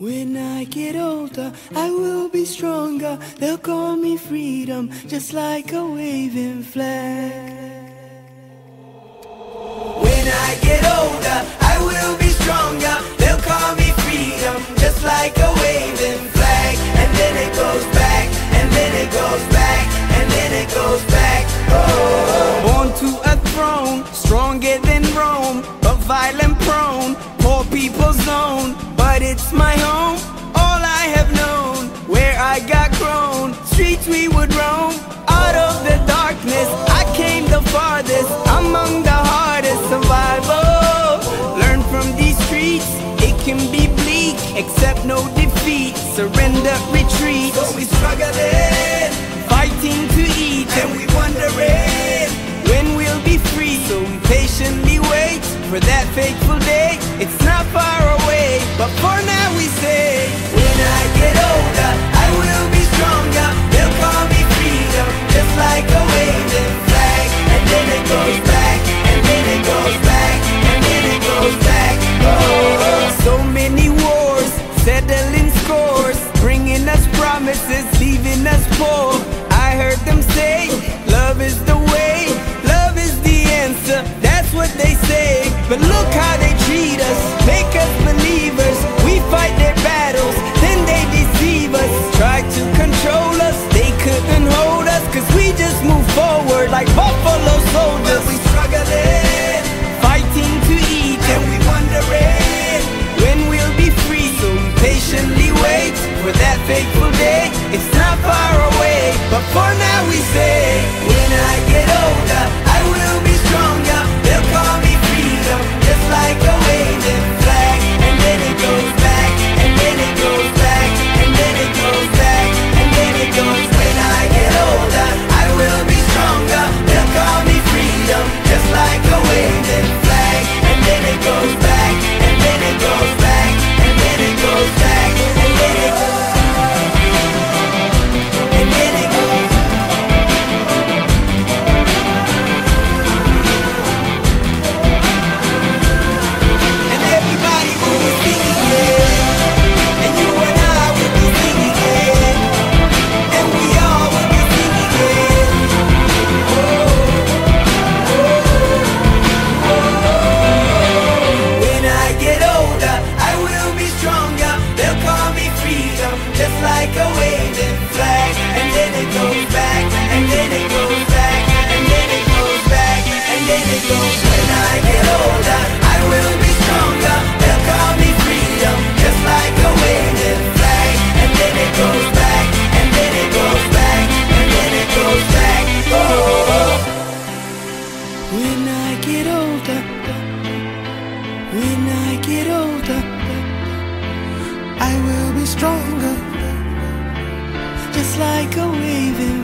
When I get older, I will be stronger. They'll call me freedom, just like a waving flag. When I get older, I will be stronger. They'll call me freedom, just like a waving flag. And then it goes back, and then it goes back, and then it goes back. Oh. Born to a throne, stronger than Rome, but violent prone, poor people's zone. But it's my home, all I have known, where I got grown. Streets we would roam, out of the darkness I came the farthest, among the hardest. Survival, learn from these streets, it can be bleak, accept no defeat, surrender, retreat. So we struggling, fighting to eat, and we wondering when we'll be free. So we patiently wait for that fateful day. It's not far away, but for now we say, when I get older, I will be stronger. They'll call me freedom, just like a waving flag. And then it goes back, and then it goes back, and then it goes back. Oh, so many wars, settling scores, bringing us promises, leaving us poor. I heard them say, love is the way, love is the answer, that's what they say. But look how they treat us, make us believers. We fight their battles, then they deceive us. Try to control us, they couldn't hold us, cause we just move forward like buffalo soldiers. But we struggling, fighting to eat, and we wondering when we'll be free. So we patiently wait for that fateful day. It's not far away, but for now we say, when I get older, I will be stronger. They'll call me freedom, just like a waving flag. And then it goes back, and then it goes back, and then it goes back, and then it goes. When I get older, I will be stronger. They'll call me freedom, just like a waving flag. And then it goes back, and then it goes back, and then it goes back, and then it goes. Just like a waving flag, and then it goes back, and then it goes back, and then it goes back, and then it goes. When I get older, I will be stronger. They'll call me freedom, just like a waving flag, and then it goes back, and then it goes back, and then it goes back. Oh, when I get older, when I get older, I will be stronger, just like a waving